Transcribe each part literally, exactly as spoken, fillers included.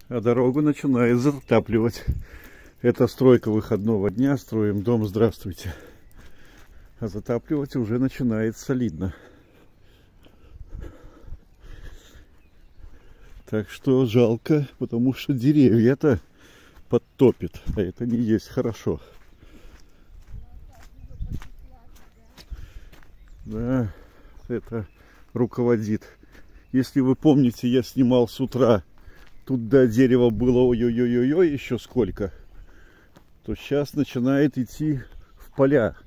А дорогу начинает затапливать. Это стройка выходного дня. Строим дом. Здравствуйте. А затапливать уже начинает солидно. Так что жалко, потому что деревья-то подтопит. А это не есть хорошо. Да, это руководит. Если вы помните, я снимал с утра. Тут до дерева было ой-ой-ой-ой, еще сколько. То сейчас начинает идти в поля.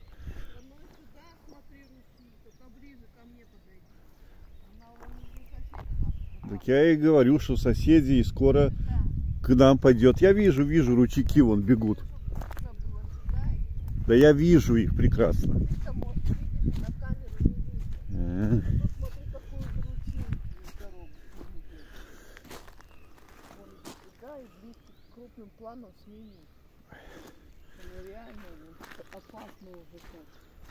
Так я и говорю, что соседи и скоро к нам пойдет. Я вижу, вижу, ручейки вон бегут. Да я вижу их прекрасно. А. Крупным планом сменить. Ну, реально опасно уже так.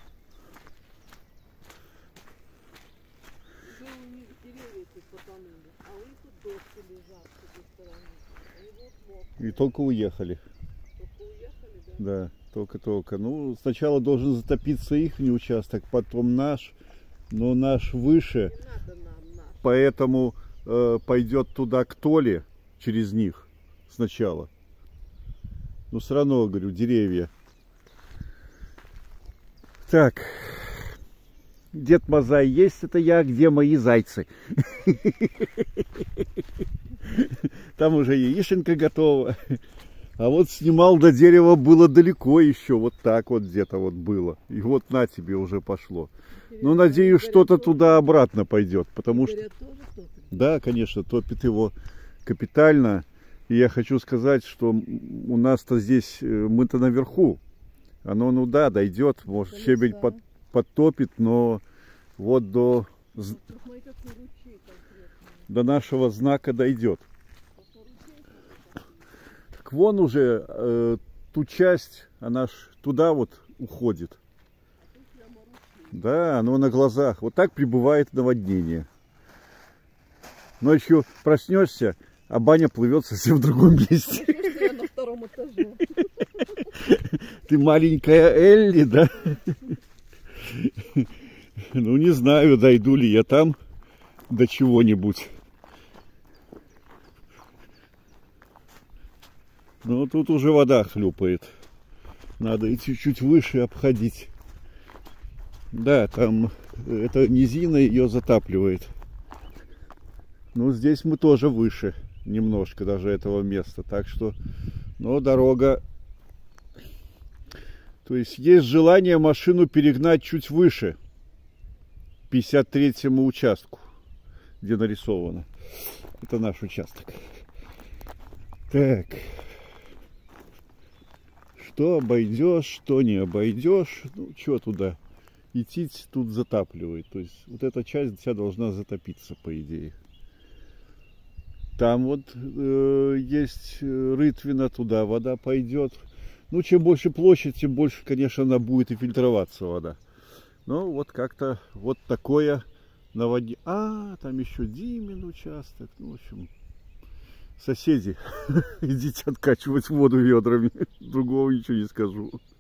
Уже у них деревья тут потонули, а у них тут доски лежат с этой стороны. Они вот мокрые. И только уехали. Только уехали, да? Да, только-только. Ну, сначала должен затопиться их участок, потом наш, но наш выше. Не надо нам наш. Поэтому э, пойдет туда к Толе через них. Сначала. Но все равно, говорю, деревья. Так. Дед Мазай есть, это я, где мои зайцы? Там уже яишенка готова. А вот снимал до дерева было далеко еще. Вот так вот где-то вот было. И вот на тебе уже пошло. Ну, надеюсь, что-то туда-обратно пойдет. Потому что... Да, конечно, топит его капитально. И я хочу сказать, что у нас-то здесь, мы-то наверху. Оно, ну да, дойдет, может, щебень под, подтопит, но вот до, до нашего знака дойдет. Так вон уже э, ту часть, она ж туда вот уходит. Да, оно на глазах. Вот так прибывает наводнение. Ночью проснешься, а баня плывет совсем в другом месте. Я на втором этаже. Ты маленькая Элли, да? Ну, не знаю, дойду ли я там до чего-нибудь. Ну, тут уже вода хлюпает. Надо идти чуть выше обходить. Да, там эта низина ее затапливает. Ну, здесь мы тоже выше. Немножко даже этого места. Так что, но дорога... То есть есть желание машину перегнать чуть выше. пятьдесят третьему участку, где нарисовано. Это наш участок. Так. Что обойдешь, что не обойдешь. Ну, что туда идти, тут затапливает. То есть вот эта часть вся должна затопиться, по идее. Там вот э, есть рытвина, туда вода пойдет. Ну, чем больше площадь, тем больше, конечно, она будет и фильтроваться вода. Ну, вот как-то вот такое наводнение. А, там еще Димин участок. Ну, в общем, соседи, идите откачивать воду ведрами. Другого ничего не скажу.